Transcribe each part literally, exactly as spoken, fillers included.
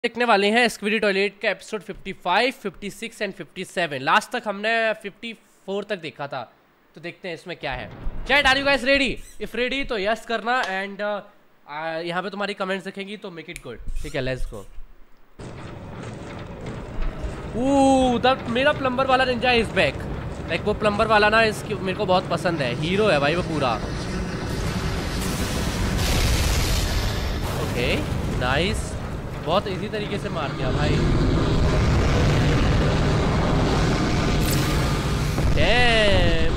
देखने वाले हैं स्क्विडी टॉयलेट का एपिसोड पचपन, छप्पन एंड सत्तावन। लास्ट तक हमने चौवन तक देखा था, तो देखते हैं इसमें क्या है। Chat, are you guys ready? If ready तो यस करना एंड uh, यहाँ पे तुम्हारी कमेंट्स दिखेंगी तो मेक इट गुड। ठीक है, लेट्स गो। ओह, द मेरा प्लम्बर वाला निंजा इज बैक। लाइक वो प्लम्बर वाला ना, इसकी मेरे को बहुत पसंद है। हीरो है भाई वो पूरा। ओके नाइस, बहुत इजी तरीके से मार दिया भाई। Damn,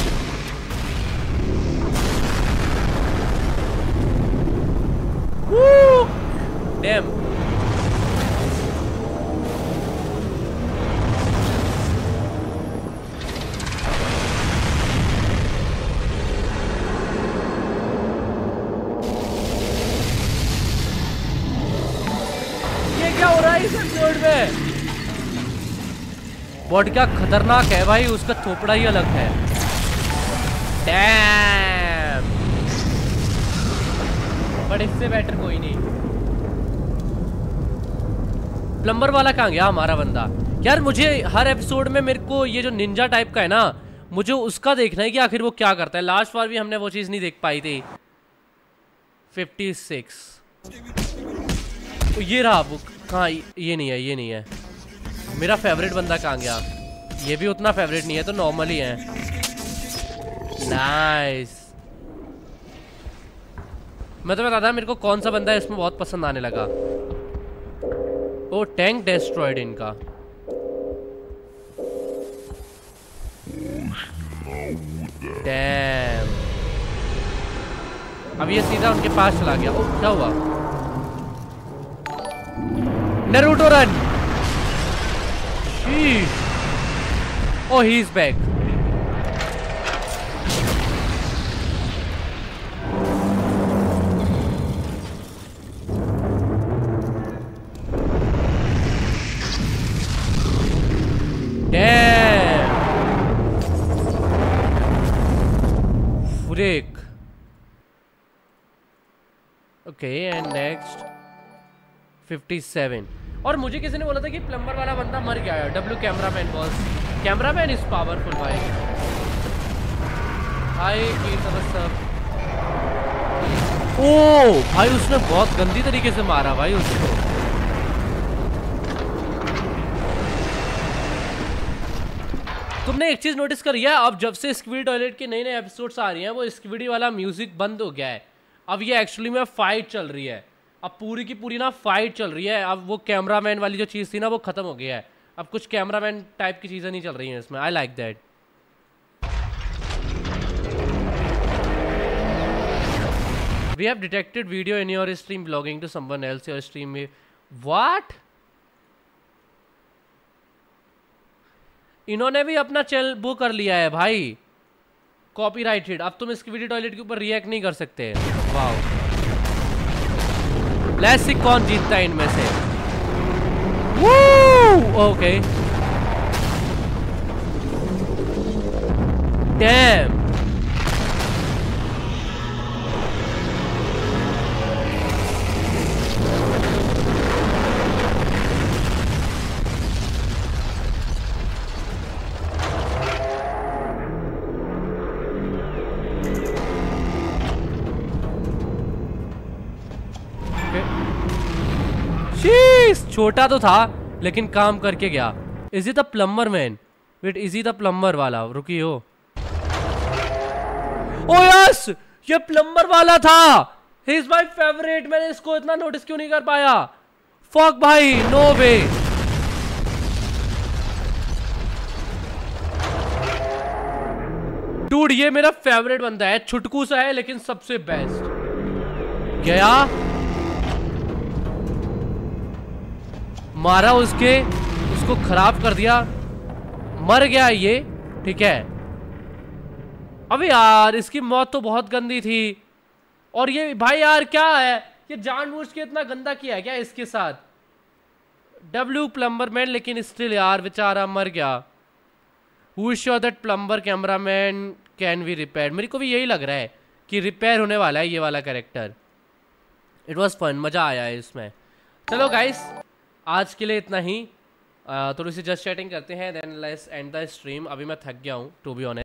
woo, damn. क्या हो रहा है इस एपिसोड में? बॉट क्या खतरनाक है भाई, उसका थोपड़ा ही अलग है। डैम, बट इससे बेटर कोई नहीं। प्लम्बर वाला कहाँ गया हमारा बंदा? यार मुझे हर एपिसोड में मेरे को ये जो निंजा टाइप का है ना, मुझे उसका देखना है कि आखिर वो क्या करता है। लास्ट बार भी हमने वो चीज नहीं देख पाई थी। छप्पन, ये रहा बुक। कहाँ? ये नहीं है, ये नहीं है। मेरा फेवरेट बंदा कहाँ गया? ये भी उतना फेवरेट नहीं है, तो नॉर्मल ही है। नाइस। मैं तो बता था मेरे को कौन सा बंदा है इसमें बहुत पसंद आने लगा। ओ, टैंक डेस्ट्रॉयड इनका। डैम, अब ये सीधा उनके पास चला गया। ओ, क्या हुआ? Naruto run! Sheesh. Oh, he's back. Damn! Freak. Okay, and next सत्तावन। और मुझे किसी ने बोला था कि प्लम्बर वाला बंदा मर गया है। W cameraman boss, cameraman is powerful भाई। हाय की तरह सब। ओ भाई, उसने बहुत गंदी तरीके से मारा भाई उसको। तुमने एक चीज नोटिस करी है? अब जब से स्क्विडी टॉयलेट के नए नए एपिसोड्स आ रही हैं, वो स्क्विडी वाला म्यूजिक बंद हो गया है। अब ये एक्चुअली में फाइट चल रही है। अब पूरी की पूरी ना फाइट चल रही है। अब वो कैमरामैन वाली जो चीज़ थी ना, वो खत्म हो गया है। अब कुछ कैमरामैन टाइप की चीज़ें नहीं चल रही हैं इसमें। I like that. We have detected video in your stream belonging to someone else your stream में। व्हाट? इन्होंने भी अपना चैनल वो कर लिया है भाई, कॉपीराइटेड। अब तुम इसकी वीडियो टॉयलेट के ऊपर रिएक्ट नहीं कर सकते। वाओ, लेट्स सी कौन जीतता है इनमें से। वू, ओके। डैम, छोटा तो था लेकिन काम करके गया। Is he the plumber man? Wait, is he the plumber वाला? रुकी हो। ओ यस, ये प्लम्बर वाला था। He is my favourite. मैंने इसको इतना नोटिस क्यों नहीं कर पाया? फक भाई, नो वे। डूड, ये मेरा फेवरेट बंदा है। छुटकू सा है लेकिन सबसे बेस्ट। गया, मारा उसके, उसको खराब कर दिया, मर गया ये। ठीक है। अबे यार, इसकी मौत तो बहुत गंदी थी। और ये भाई यार क्या है, ये जानबूझ के इतना गंदा किया है क्या इसके साथ? डब्ल्यू प्लम्बर मैन, लेकिन स्टिल यार बेचारा मर गया। Who is sure that plumber cameraman can be repair? मेरे को भी यही लग रहा है कि रिपेयर होने वाला है ये वाला कैरेक्टर। इट वॉज फन, मज़ा आया है इसमें। चलो गाइस, आज के लिए इतना ही। थोड़ी सी जस्ट चैटिंग करते हैं, then let's end the stream. अभी मैं थक गया हूँ टू बी ऑनेस्ट।